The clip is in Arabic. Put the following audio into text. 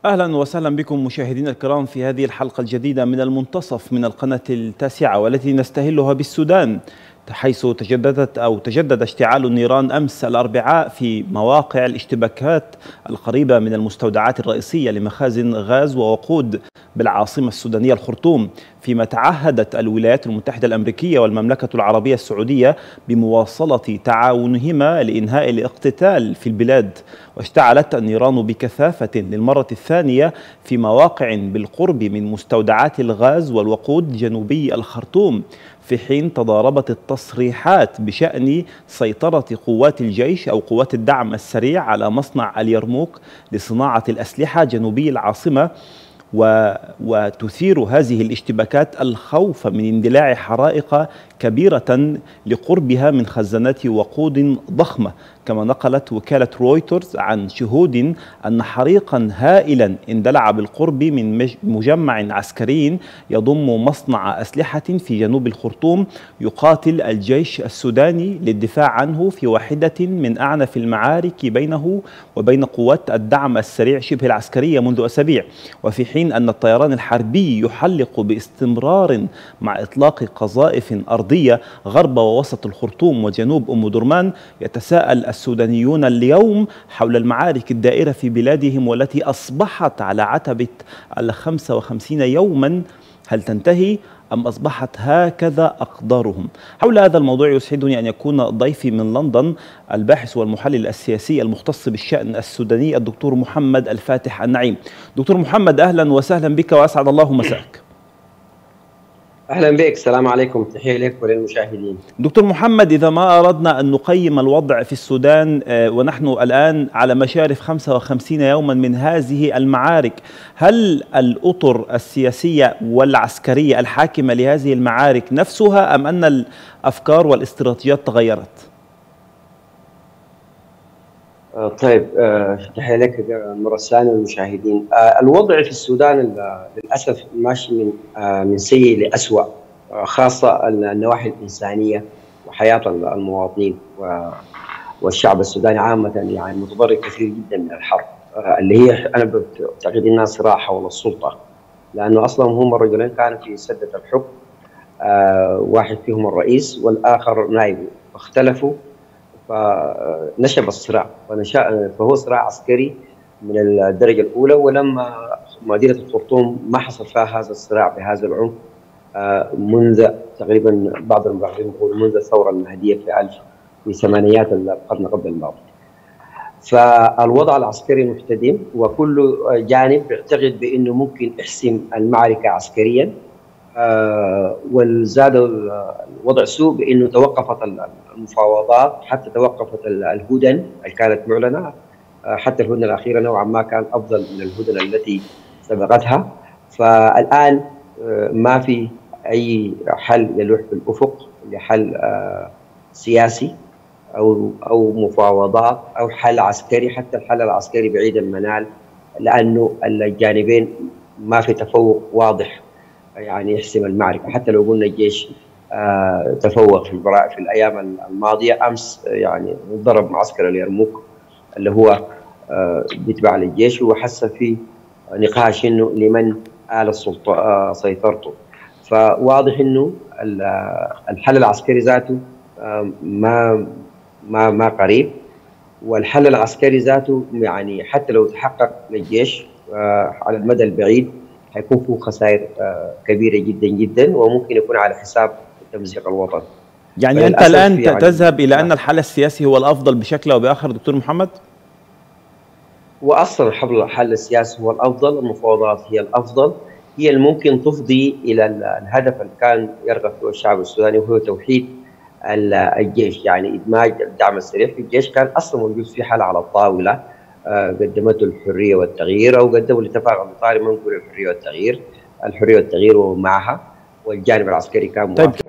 أهلا وسهلا بكم مشاهدينا الكرام في هذه الحلقة الجديدة من المنتصف من القناة التاسعة، والتي نستهلها بالسودان، حيث تجدد اشتعال النيران أمس الأربعاء في مواقع الاشتباكات القريبة من المستودعات الرئيسية لمخازن غاز ووقود بالعاصمة السودانية الخرطوم، فيما تعهدت الولايات المتحدة الأمريكية والمملكة العربية السعودية بمواصلة تعاونهما لإنهاء الاقتتال في البلاد. واشتعلت النيران بكثافة للمرة الثانية في مواقع بالقرب من مستودعات الغاز والوقود جنوبي الخرطوم، في حين تضاربت التصريحات بشأن سيطرة قوات الجيش أو قوات الدعم السريع على مصنع اليرموك لصناعة الأسلحة جنوبي العاصمة. وتثير هذه الاشتباكات الخوف من اندلاع حرائق كبيرة لقربها من خزانات وقود ضخمة، كما نقلت وكالة رويترز عن شهود أن حريقا هائلا اندلع بالقرب من مجمع عسكري يضم مصنع أسلحة في جنوب الخرطوم يقاتل الجيش السوداني للدفاع عنه في واحدة من أعنف المعارك بينه وبين قوات الدعم السريع شبه العسكرية منذ أسابيع. وفي حين أن الطيران الحربي يحلق باستمرار مع إطلاق قذائف أرضية غرب ووسط الخرطوم وجنوب أم درمان، يتساءل السودانيون اليوم حول المعارك الدائرة في بلادهم والتي أصبحت على عتبة 55 يوما، هل تنتهي أم أصبحت هكذا أقدارهم؟ حول هذا الموضوع يسعدني أن يكون ضيفي من لندن الباحث والمحلل السياسي المختص بالشأن السوداني الدكتور محمد الفاتح النعيم. دكتور محمد، أهلا وسهلا بك وأسعد الله مساءك. أهلا بك، السلام عليكم، تحية لك وللمشاهدين. دكتور محمد، إذا ما أردنا أن نقيم الوضع في السودان ونحن الآن على مشارف 55 يوما من هذه المعارك، هل الأطر السياسية والعسكرية الحاكمة لهذه المعارك نفسها أم أن الأفكار والاستراتيجيات تغيرت؟ طيب، تحية لك مرة ثانية والمشاهدين. الوضع في السودان للأسف ماشي من سيء لأسوأ، خاصة النواحي الإنسانية وحياة المواطنين والشعب السوداني عامة، يعني متضرر كثير جدا من الحرب اللي هي أنا بعتقد إنها صراع حول السلطة، لأنه أصلا هم الرجلين كانوا في سدة الحكم، واحد فيهم الرئيس والآخر نائبه، فاختلفوا فنشب الصراع فهو صراع عسكري من الدرجة الأولى. ولما مدينة الخرطوم ما حصل فيها هذا الصراع بهذا العنف منذ تقريبا بعض المؤرخين يقولوا منذ الثورة المهدية في ثمانينات القرن قبل الماضي. فالوضع العسكري محتدم، وكل جانب يعتقد بأنه ممكن يحسم المعركة عسكريا، وزاد الوضع سوء بأنه توقفت المفاوضات، حتى توقفت الهدن اللي كانت معلنة، حتى الهدنة الأخيرة نوعا ما كان أفضل من الهدنة التي سبقتها. فالآن ما في أي حل يلوح في الأفق لحل سياسي أو مفاوضات أو حل عسكري. حتى الحل العسكري بعيد المنال، لأنه الجانبين ما في تفوق واضح يعني يحسم المعركة. حتى لو قلنا الجيش تفوق في الأيام الماضية، أمس يعني ضرب معسكر اليرموك اللي هو بيتبع للجيش، وحس في نقاش إنه لمن آل السلطة سيطرته. فواضح إنه الحل العسكري ذاته ما قريب، والحل العسكري ذاته يعني حتى لو تحقق للجيش على المدى البعيد حيكون فيه خسائر كبيرة جدا جدا، وممكن يكون على حساب تمزيق الوطن. يعني أنت الآن يعني تذهب إلى أن الحل السياسي هو الأفضل بشكل أو بآخر دكتور محمد؟ وأصلا الحل السياسي هو الأفضل، المفاوضات هي الأفضل، هي اللي ممكن تفضي إلى الهدف اللي كان يرغب فيه الشعب السوداني، وهو توحيد الجيش، يعني إدماج الدعم السريع في الجيش. كان أصلا موجود في حل على الطاولة، قدمته الحرية والتغيير، أو قدموا الاتفاق الوطني منقول الحرية والتغيير ومعها، والجانب العسكري كان موافق.